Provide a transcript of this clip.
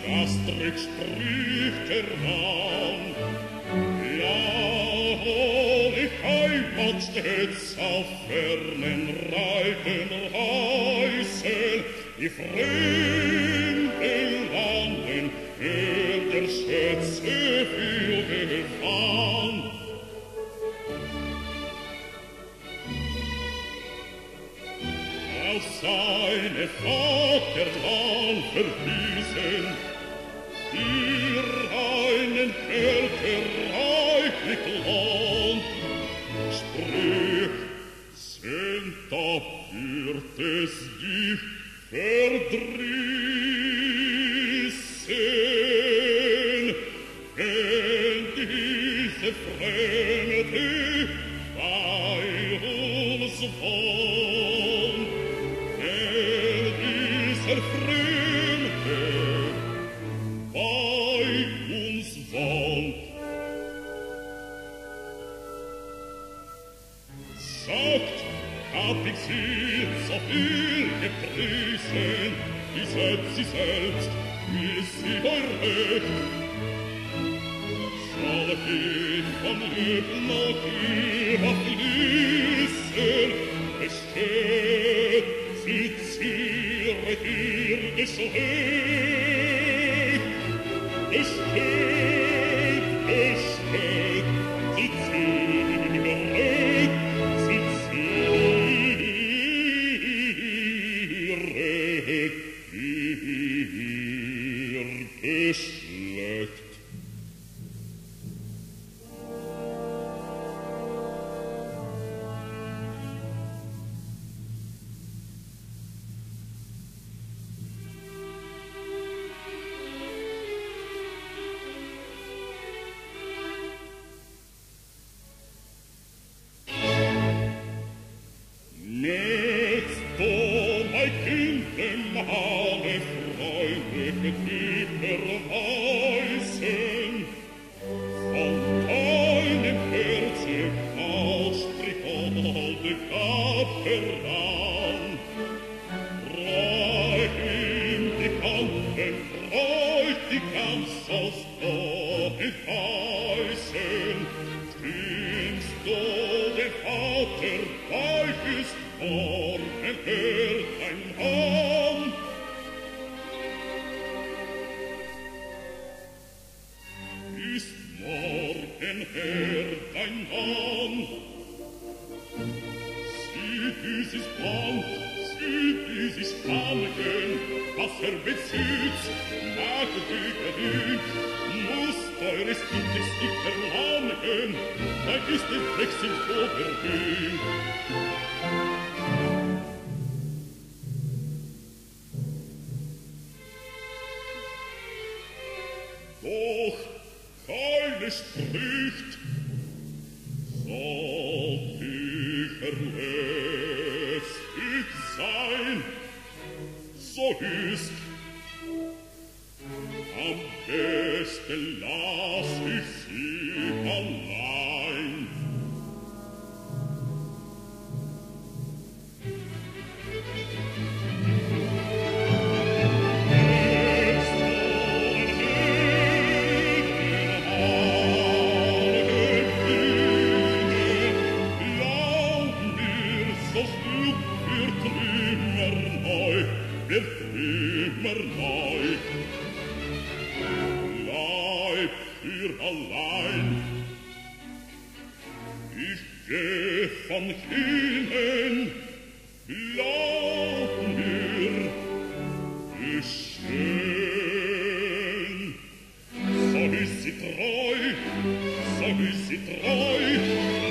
gastrig spricht der Mann. Ja, die Heimat steht auf fernen Reichenhäusern, die fremden Landen hört der Schätze viel gefallen. Auf seine Vaterland verwiesen, für einen Kerker reichlich Land, sprich, sind da führt es dich verdrießen, wenn diese Fremde bei uns wohnt, wenn dieser Fremde bei uns wohnt. Sagt, hab ich sie so viel gepriesen, die selbst, will sie euer Recht. Soll ich von Leben noch ihrer fließen, es steht, sie zieret ihr Geschlecht. Es steht, sie zieret, sie zieret ihr Geschlecht. Nächst du, mein Kind, dem alle Freude verweisen, von deinem Herzen ausspricht alle Kapellan. Reich ihm die Kanten, reich die ganz aus Gott heißen, stimmst du der Vater, weich ist morgen hört ein Mann. Ist morgen hört ein Mann. Sieh dieses Band, sieh dieses Stangen, was besitzt, mag dich gedient, muss teures Kindes nicht verlangen, da ist der Wechsel so verdient. Doch keine spricht, soll ich verlässlich sein, so ist am besten lass ich sie allein. Bleib für allein. Ich geh von hinnen, glaub mir, ist schön. So ist sie treu, so ist sie treu,